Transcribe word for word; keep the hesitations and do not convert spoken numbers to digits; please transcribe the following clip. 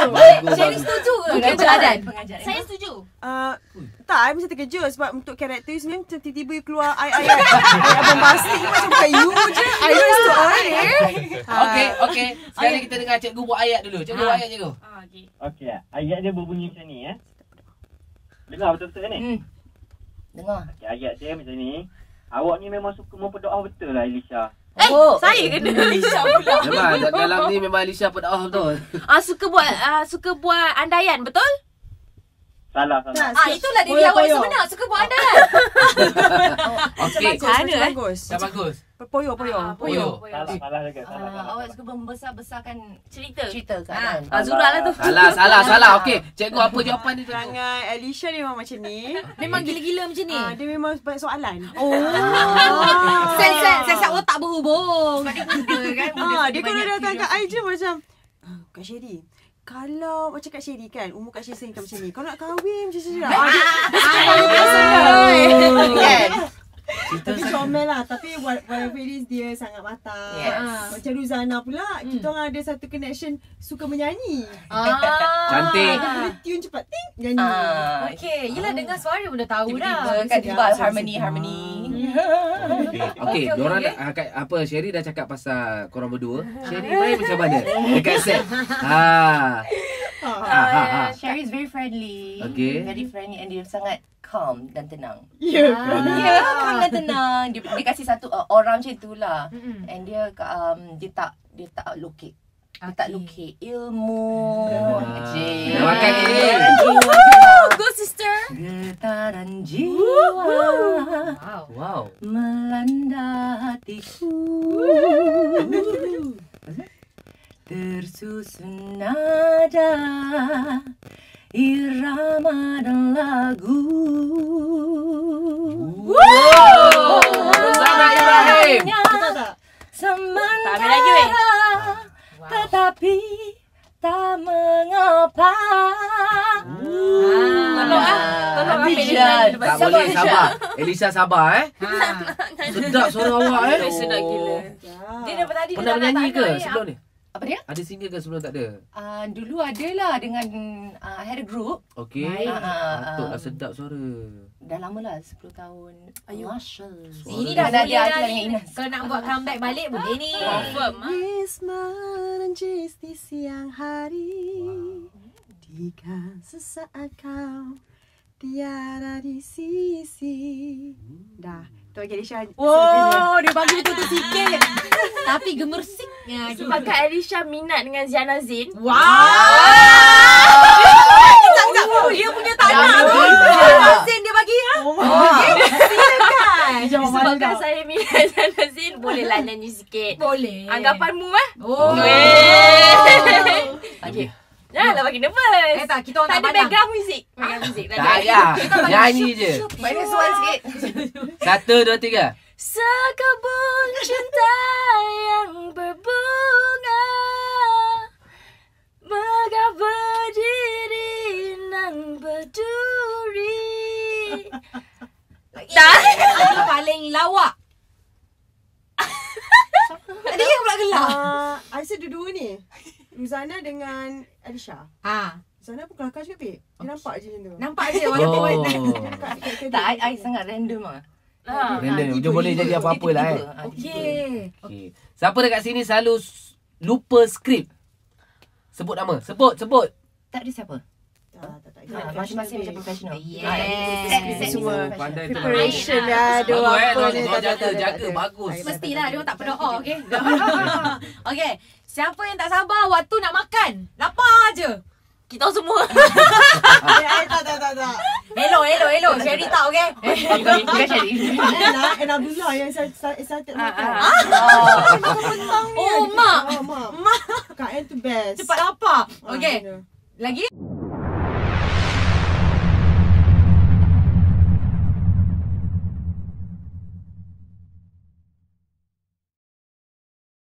Sherry setuju ke? Pengajar Adan. Saya setuju. Uh, tak, I mesti terkejut sebab untuk karakter you sebenarnya macam tiba-tiba you keluar ayat-ayat ayat bombastik macam bukan you je. I know it's too early. Okey, okey. Sekarang kita dengar cikgu buat ayat dulu. Cikgu buat ayat cikgu. Ah, okey. Okey, ayat dia berbunyi macam ni eh. Dengar betul-betul ni? Hmm. Dengar. Okey, ayat dia macam ni. Awak ni memang suka memperdoa betul lah, Elisha. Eh, Oh. saya kena Alisha pula. Memang dalam ni memang Alisha berdoa betul. Ah, suka buat ah, suka buat andaian, betul? Salah, salah. Ah, itulah dia awak yang sebenar, suka buat andaian. Okey. Bagus, Mana, macam eh? bagus. Dah bagus. Poyo, poyo. Ah, Poyo. Salah, salah juga. Salah, Ah, salah. awak suka membesar-besarkan Cerita. cerita ke Ah, Adan? ah, Zura lah tu. Salah, salah, salah. Okey. Cikgu apa jawapan dia? cikgu? Perangai Alicia ni memang macam ni. Memang gila-gila macam ni. Ah, dia memang banyak soalan. Oh. Ah. Sel-sel, sel-sel otak berhubung. Sebab dia muda kan? Ah, dia kalau datang kat I je macam, ah, Kak Sherry, kalau macam Kak Sherry kan, umur Kak Sherry kan macam ni. Kalau nak kahwin macam Sherry lah. Ah, dia, dia suka kahwin personal. Kan? Tapi comel lah. Tapi whatever it is, dia sangat matang. Yes. Ah, macam Ruzana pula, kita orang ada satu connection suka menyanyi. Ah. Cantik. Dia boleh tune cepat, ting, nyanyi. Ah, Okey, yelah dengar suara pun dah tahu dah. tiba-tiba kan tiba sedap, harmony sedap. harmony. Okey, Okey, diorang okey. dah kat apa Sherry dah cakap pasal korang berdua. Sherry main macam mana dekat set? Ha. Ha ha ha. Sherry is very friendly. Okay. Very friendly and dia sangat calm dan tenang. Ya. Ya, calm dan tenang. Dia, dia kasih satu uh, orang macam itulah. Mm-mm. And dia um, dia tak dia tak lokek. Dia tak Okay. lokek ilmu. Ah. Je. Makan ni. Getaran jiwa. Go sister. Getaran jiwa. Wow. Wow. Melanda hatiku. Tersusun nada irama dan lagu. Wow. Bersama Ibrahim. Betul tak? Tak ambil lagi, weh. Sementara tetapi tak mengapa. Tolong ah. Tolong ambil dia Bijan. lagi. Tak boleh sabar. Elisa sabar eh. Ha. Sedap suara awak eh. Eh, sedap gila. Dia daripada tadi Pernah dia menyanyi tak ke nak sebelum ni? Apa dia? Ada single ke sebelum tak ada? Uh, dulu adalah dengan uh, I had a group. Okey. Baik. Ah, Patutlah ah. sedap suara. Dah lama lah, sepuluh tahun. Ayuh. Masya-Allah. Suara Ini dia. dah Mana boleh dia dah Aqilah ni. dengan Inas. Kalau nak buat comeback balik boleh ni. Confirm ah. Wisma menangis di siang hari. Jika sesaat kau tiada di sisi. Dah. Tu lagi Alicia. Wow, dia bagi betul-betul sikit. Tapi gemersiknya. Sepakat Alicia minat dengan Ziana Zain. Wow. Sekejap, sekejap. Dia punya tanah tu. Ziana Zain dia bagi. Ha? Okey, silakan. Sebabkan saya minat Ziana Zain, bolehlah nyanyi sikit. Boleh. Anggapanmu eh? Oh. Okey. Janganlah bagi nervous. Eh tak, kita orang Tak tak ada padang. background muzik. Background muzik. Tak payah. Nyanyi je. Mana suara sikit. Satu, dua, tiga. Sekebun cinta yang berbunga megah berdiri nan berduri. Tak. Yang paling lawak. Tadi yang pula gelap. Ah, I rasa dua-dua ni. Ruzana dengan Alicia. Ha, Ruzana pun kelakar juga, Pip. Dia nampak je macam tu. nampak je walaupun Oh. Tak, I, I sangat random lah. Ha. Random. Dia boleh jadi apa-apa lah eh. Okey. Okey. Siapa dekat sini selalu s- lupa skrip? Sebut nama. Sebut, sebut. Tak ada siapa. Tak, tak, tak. Ha, masing-masing macam profesional. Yes. Ah, set, set Semua semua pandai tu. Preparation dah. Ada Bagus, eh. apa Diorang- ni. diorang Tak, tak, jaga, tak, tak, jaga. tak. Bagus. Tak, tak, mestilah tak, dia orang tak tak, berdoa, tak, okey? tak. Okey, siapa yang tak sabar waktu nak makan? Lapar je. Kita semua. Eh, eh, tak, tak, tak, tak. Hello, hello, hello. Sherry tak, okey? Bukan Sherry. Ella, and Abdullah yang saya saya tak Ah, makan. ah. Dia makan pentang ni. Oh, mak. Oh, mak. Mak. Kak Ann tu best. Cepat lapar. Ah, Okey. betul. Lagi?